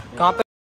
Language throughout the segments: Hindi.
कहाँ पे?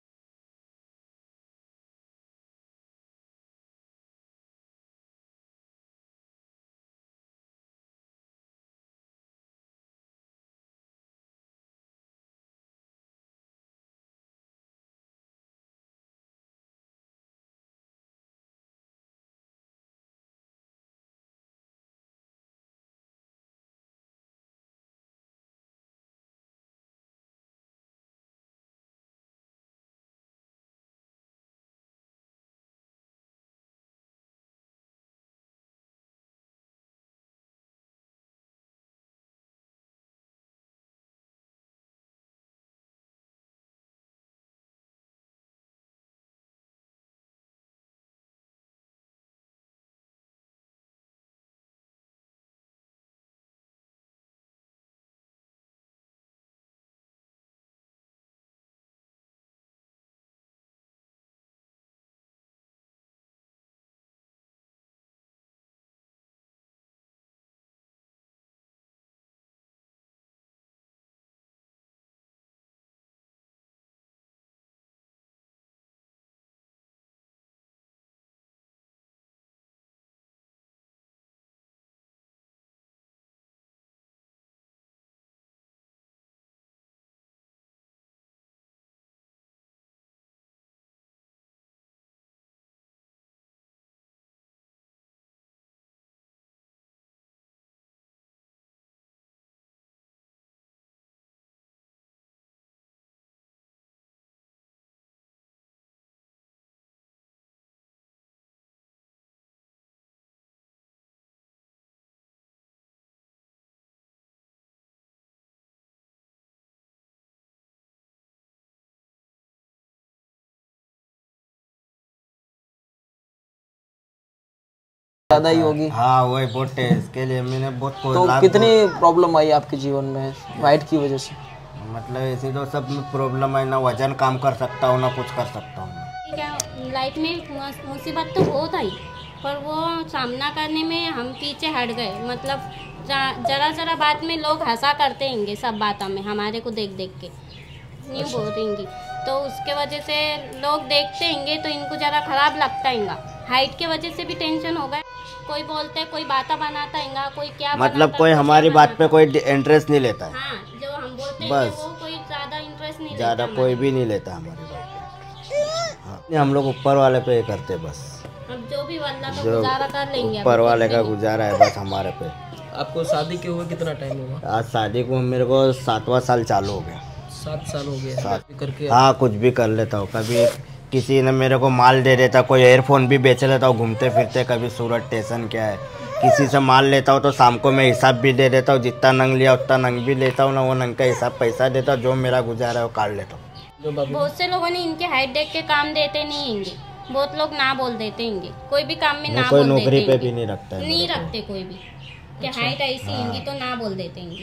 ज्यादा ही होगी। हाँ वही बहुत है, इसके लिए मैंने बहुत तो कितनी प्रॉब्लम आई आपके जीवन में हाइट की वजह से? मतलब ऐसी तो सब प्रॉब्लम है ना, वजन काम कर सकता हूँ ना कुछ कर सकता हूँ। क्या लाइफ में मुसीबत तो बहुत आई, पर वो सामना करने में हम पीछे हट गए। मतलब जरा जरा बात में लोग हंसा करते होंगे, सब बातों में हमारे को देख देख के नहीं बोलेंगी, तो उसके वजह से लोग देखते होंगे तो इनको ज़रा खराब लगता हैगा। हाइट के वजह से भी टेंशन हो गया। कोई बोलते कोई बात बनाता हैगा, कोई क्या मतलब कोई हमारी बात पे कोई इंटरेस्ट नहीं लेता है। हाँ, जो हम बोलते हैं बस वो कोई ज़्यादा इंटरेस्ट नहीं ज़्यादा कोई भी नहीं लेता हमारी बात पे। हाँ, हम लोग ऊपर वाले पे करते बस। अब जो भी अल्लाह का गुजारा कर लेंगे, ऊपर वाले का गुजारा है बस हमारे पे। आपको शादी के हुए कितना टाइम हुआ? आज शादी को मेरे को 7वां साल चालू हो गया। 7 साल हो गया। 7 करके हाँ कुछ भी कर लेता हूँ। कभी किसी ने मेरे को माल दे देता, कोई एयरफोन भी बेच लेता हूँ घूमते फिरते। कभी सूरत स्टेशन क्या है, किसी से माल लेता हूँ तो शाम को मैं हिसाब भी दे देता हूँ। जितना नंग लिया उतना नंग भी लेता हूँ ना, वो नंग का हिसाब पैसा देता हूँ। जो मेरा गुजारा है वो काट लेता हूँ। बहुत से लोगों ने इनके हाइट देख के काम देते नहीं होंगे, बहुत लोग ना बोल देते होंगे। कोई भी काम में ना कोई बोल नौकरी देते पे भी नहीं रखता है, नहीं रखते कोई भी कि हाइट ऐसी होंगी तो ना बोल देते होंगे।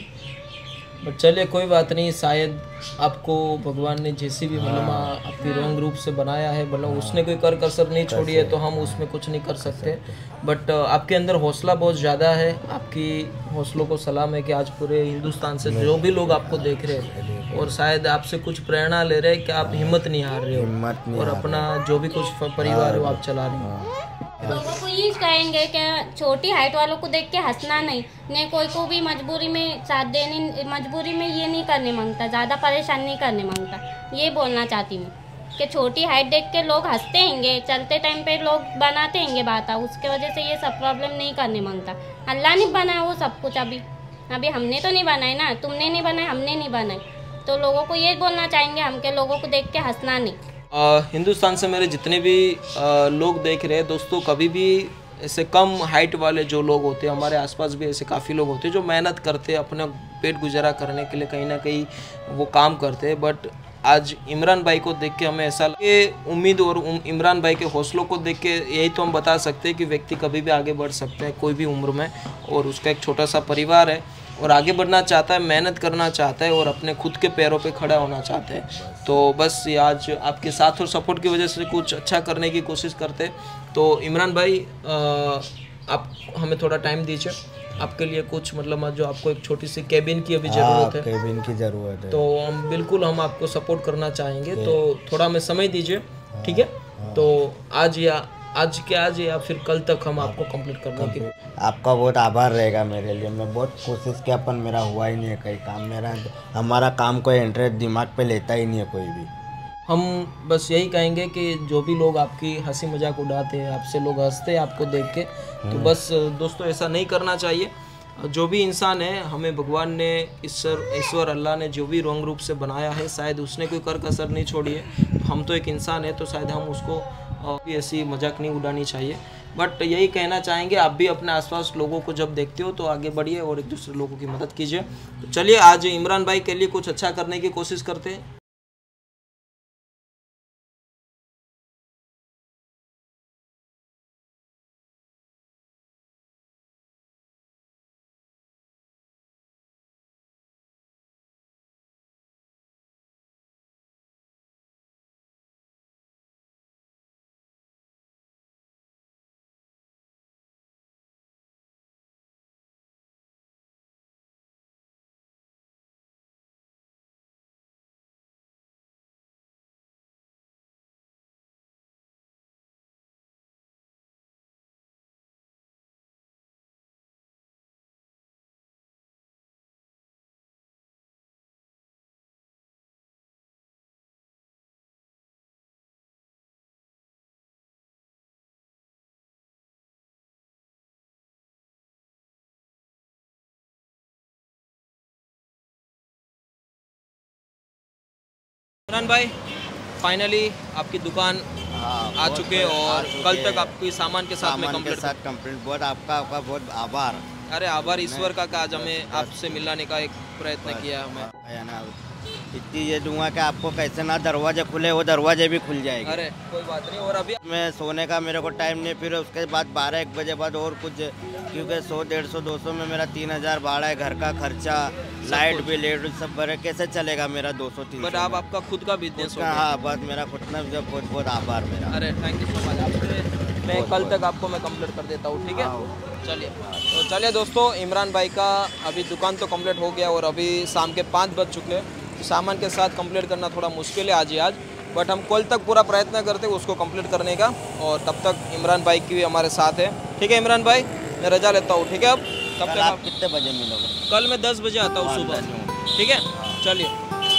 बट चलिए कोई बात नहीं, शायद आपको भगवान ने जैसी भी मतलब आपकी रंग रूप से बनाया है, मतलब उसने कोई कर कसर नहीं छोड़ी है, तो हम उसमें कुछ नहीं कर सकते। बट आपके अंदर हौसला बहुत ज़्यादा है। आपकी हौसलों को सलाम है कि आज पूरे हिंदुस्तान से जो भी लोग आपको देख रहे हैं और शायद आपसे कुछ प्रेरणा ले रहे हैं कि आप हिम्मत नहीं हार रहे हो और अपना जो भी कुछ परिवार है वो आप चला रहे हो। लोगों को ये कहेंगे कि छोटी हाइट वालों को देख के हंसना नहीं, ने कोई को भी मजबूरी में साथ देने, मजबूरी में ये नहीं करने मांगता, ज़्यादा परेशान नहीं करने मांगता। ये बोलना चाहती हूँ कि छोटी हाइट देख के लोग हंसते हैंगे, चलते टाइम पे लोग बनाते हैंगे बात, उसके वजह से ये सब प्रॉब्लम नहीं करने मांगता। अल्लाह ने बनाया वो सब कुछ, अभी हमने तो नहीं बनाए ना, तुमने नहीं बनाए, हमने नहीं बनाए। तो लोगों को ये बोलना चाहेंगे हम के लोगों को देख के हंसना नहीं। हिंदुस्तान से मेरे जितने भी लोग देख रहे हैं दोस्तों, कभी भी ऐसे कम हाइट वाले जो लोग होते हैं, हमारे आसपास भी ऐसे काफ़ी लोग होते हैं जो मेहनत करते हैं अपना पेट गुजारा करने के लिए, कहीं ना कहीं वो काम करते हैं। बट आज इमरान भाई को देख के हमें ऐसा लगे, उम्मीद और इमरान भाई के हौसलों को देख के यही तो हम बता सकते हैं कि व्यक्ति कभी भी आगे बढ़ सकते हैं कोई भी उम्र में, और उसका एक छोटा सा परिवार है और आगे बढ़ना चाहता है, मेहनत करना चाहता है और अपने खुद के पैरों पे खड़ा होना चाहता है। तो बस ये आज आपके साथ और सपोर्ट की वजह से कुछ अच्छा करने की कोशिश करते। तो इमरान भाई आप हमें थोड़ा टाइम दीजिए। आपके लिए कुछ मतलब जो आपको एक छोटी सी केबिन की अभी ज़रूरत है, केबिन की ज़रूरत है, तो हम बिल्कुल हम आपको सपोर्ट करना चाहेंगे। तो थोड़ा हमें समय दीजिए, ठीक है? तो आज या फिर कल तक हम आपको कंप्लीट करने की। आपका बहुत आभार रहेगा मेरे लिए। मैं बहुत कोशिश किया पर मेरा हुआ ही नहीं है कहीं काम। हमारा काम कोई इंटरेस्ट दिमाग पे लेता ही नहीं है कोई भी। हम बस यही कहेंगे कि जो भी लोग आपकी हंसी मजाक उड़ाते हैं, आपसे लोग हंसते हैं आपको देख के, तो बस दोस्तों ऐसा नहीं करना चाहिए। जो भी इंसान है, हमें भगवान ने ईश्वर अल्लाह ने जो भी रंग रूप से बनाया है, शायद उसने कोई कर कसर नहीं छोड़ी है। हम तो एक इंसान है, तो शायद हम उसको भी ऐसी मजाक नहीं उड़ानी चाहिए। बट यही कहना चाहेंगे, आप भी अपने आसपास लोगों को जब देखते हो तो आगे बढ़िए और एक दूसरे लोगों की मदद कीजिए। तो चलिए आज इमरान भाई के लिए कुछ अच्छा करने की कोशिश करते हैं। इमरान भाई फाइनली आपकी दुकान आ चुके और कल तक आपकी सामान के साथ में कंप्लीट। बहुत आपका बहुत आभार। अरे आभार ईश्वर का आज हमें आपसे मिलाने का एक प्रयत्न किया हमें। इतनी ये दूंगा कि आपको कैसे ना दरवाजे खुले, वो दरवाजे भी खुल जाएंगे। अरे कोई बात नहीं। और अभी मैं सोने का मेरे को टाइम नहीं, फिर उसके बाद 12-1 बजे बाद और कुछ, क्योंकि 100-150-200 में मेरा 3000 भाड़ा है, घर का खर्चा, लाइट बिल सब भरे, कैसे चलेगा मेरा 200-300। बट आप आपका खुद का बिजनेस होगा। हाँ, बस मेरा खुद ना, बहुत बहुत आभार मेरा। अरे थैंक यू सो मच। आपसे मैं कल तक आपको मैं कंप्लीट कर देता हूँ, ठीक है? चलिए तो चलिए दोस्तों, इमरान भाई का अभी दुकान तो कंप्लीट हो गया और अभी शाम के 5 बज चुके हैं। सामान के साथ कंप्लीट करना थोड़ा मुश्किल है आज, बट हम कल तक पूरा प्रयत्न करते हैं उसको कंप्लीट करने का। और तब तक इमरान भाई की भी हमारे साथ है, ठीक है? इमरान भाई मैं रजा लेता हूँ, ठीक है? अब कब तक आप कितने बजे मिलोगे? कल मैं 10 बजे आता हूँ सुबह, ठीक है? चलिए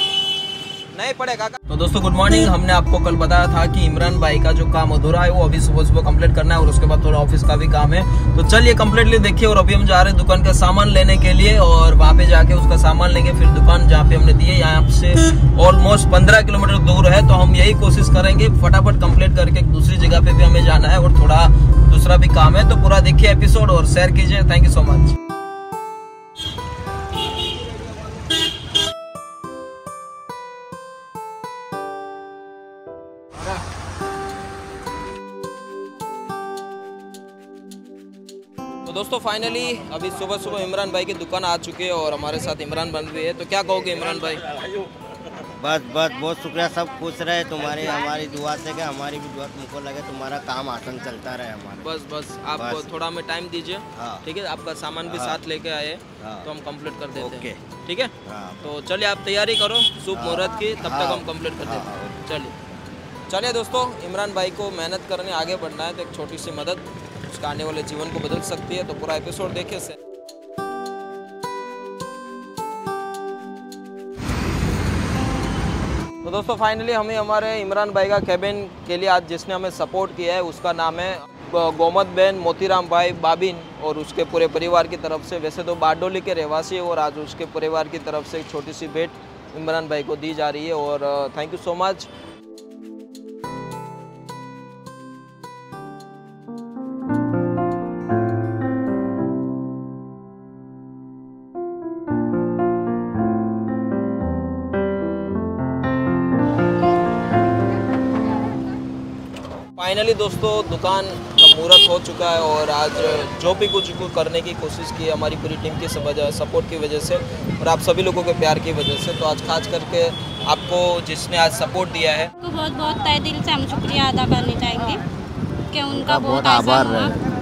नहीं पड़ेगा। तो दोस्तों गुड मॉर्निंग। हमने आपको कल बताया था कि इमरान भाई का जो काम अधूरा है वो अभी सुबह कंप्लीट करना है और उसके बाद थोड़ा ऑफिस का भी काम है। तो चलिए कंप्लीटली देखिए। और अभी हम जा रहे हैं दुकान का सामान लेने के लिए और वहाँ पे जाके उसका सामान लेंगे। फिर दुकान जहाँ पे हमने दी है यहाँ से ऑलमोस्ट 15 किलोमीटर दूर है, तो हम यही कोशिश करेंगे फटाफट कंप्लीट करके दूसरी जगह पे भी हमें जाना है और थोड़ा दूसरा भी काम है। तो पूरा देखिए एपिसोड और शेयर कीजिए। Thank you so much. तो दोस्तों फाइनली अभी सुबह सुबह इमरान भाई की दुकान आ चुके हैं और हमारे साथ इमरान बन भी है। तो क्या कहोगे इमरान भाई? बस बहुत शुक्रिया। सब खुश रहे, तुम्हारी हमारी दुआ से, कि हमारी भी दुआ तुमको लगे, तुम्हारा काम आसान चलता रहे हमारा। बस आप थोड़ा हमें टाइम दीजिए, ठीक है? आपका सामान भी साथ लेके आए तो हम कंप्लीट कर देते हैं, ठीक है? तो चलिए आप तैयारी करो शुभ मुहूर्त की, तब तक हम कंप्लीट कर देते हैं। चलिए दोस्तों, इमरान भाई को मेहनत करने आगे बढ़ना है तो एक छोटी सी मदद उसका आने वाले जीवन को बदल सकती है। तो पूरा एपिसोड देखिए से। तो दोस्तों फाइनली हमें हमारे इमरान भाई का केबिन के लिए आज जिसने हमें सपोर्ट किया है उसका नाम है गोमत बहन मोतीराम भाई बाबिन और उसके पूरे परिवार की तरफ से। वैसे तो बारडोली के रहवासी है और आज उसके परिवार की तरफ से एक छोटी सी भेंट इमरान भाई को दी जा रही है और thank you so much. Finally दोस्तों दुकान का मुहूर्त हो चुका है और आज जो भी कुछ करने की कोशिश की हमारी पूरी टीम की सपोर्ट की वजह से और आप सभी लोगों के प्यार की वजह से। तो आज खास करके आपको जिसने आज सपोर्ट दिया है तो बहुत बहुत तहे दिल से हम शुक्रिया अदा करना चाहेंगे कि उनका बहुत आभार हुआ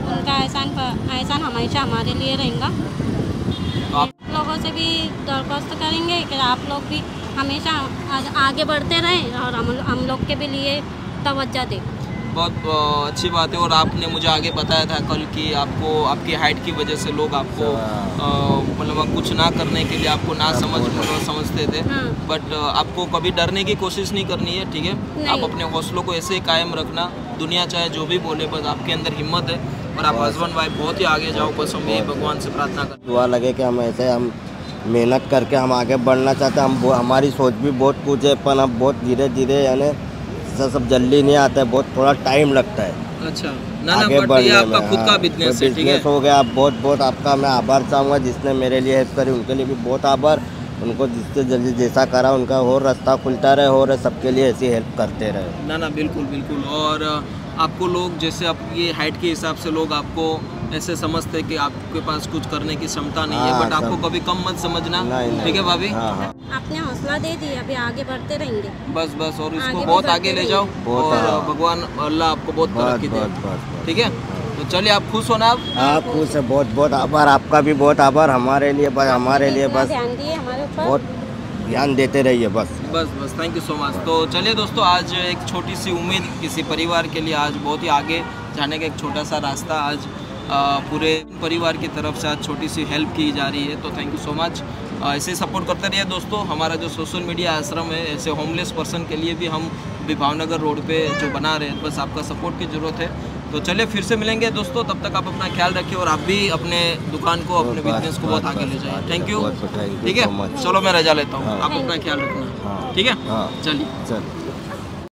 उनका एहसान हमेशा हमारे लिए रहेगा। तो आप लोगों से भी दरख्वास्त करेंगे कि आप लोग भी हमेशा आगे बढ़ते रहें और हम लोग के भी लिए तवज्जो दें। बहुत अच्छी बात है। और आपने मुझे आगे बताया था कल कि आपको आपकी हाइट की वजह से लोग आपको मतलब कुछ ना करने के लिए आपको ना समझते थे। हाँ। बट आपको कभी डरने की कोशिश नहीं करनी है, ठीक है। आप अपने हौसलों को ऐसे ही कायम रखना, दुनिया चाहे जो भी बोले, बस आपके अंदर हिम्मत है और आप हस्बैंड वाइफ बहुत ही आगे जाओ। बस हम यही भगवान से प्रार्थना करते। दुआ लगे कि हम ऐसे हम मेहनत करके हम आगे बढ़ना चाहते हैं। हमारी सोच भी बहुत कुछ है, पर हम बहुत धीरे धीरे यानी सब जल्दी नहीं आता है, बहुत थोड़ा टाइम लगता है। अच्छा, ना बट ये आपका खुद का बिजनेस है, ठीक है। हो गया। आप बहुत आपका मैं आभार चाहूँगा, जिसने मेरे लिए हेल्प करी उनके लिए भी बहुत आभार। उनको जिससे जल्दी जैसा करा उनका और रास्ता खुलता रहे और सबके लिए ऐसी हेल्प करते रहे। ना बिल्कुल बिल्कुल। और आपको लोग जैसे आप ये हाइट के हिसाब से लोग आपको ऐसे समझते हैं कि आपके पास कुछ करने की क्षमता नहीं है, बट आपको कभी कम मत समझना, ठीक है भाभी। आपने हौसला दे दिया, अभी आगे बढ़ते रहेंगे बस और इसको बहुत आगे ले जाओ और भगवान अल्लाह आपको बहुत तरक्की दे, ठीक है। तो चलिए, आप खुश हो ना? आप खुश है। बहुत आभार आपका भी, बहुत आभार हमारे लिए बस ध्यान दिए हमारे ऊपर, बहुत ध्यान देते रहिए बस। Thank you so much. तो चलिए दोस्तों, आज एक छोटी सी उम्मीद किसी परिवार के लिए आज बहुत ही आगे जाने का एक छोटा सा रास्ता आज पूरे परिवार की तरफ से आज छोटी सी हेल्प की जा रही है। तो थैंक यू सो मच। ऐसे सपोर्ट करते रहिए दोस्तों। हमारा जो सोशल मीडिया आश्रम है, ऐसे होमलेस पर्सन के लिए भी हम भी भावनगर रोड पे जो बना रहे हैं, बस आपका सपोर्ट की ज़रूरत है। तो चलिए फिर से मिलेंगे दोस्तों, तब तक आप अपना ख्याल रखिए और आप भी अपने दुकान को, अपने बिजनेस को बहुत आगे ले जाइए। थैंक यू, ठीक है। चलो मैं रजा लेता हूँ, आप अपना ख्याल रखना, ठीक है। चलिए।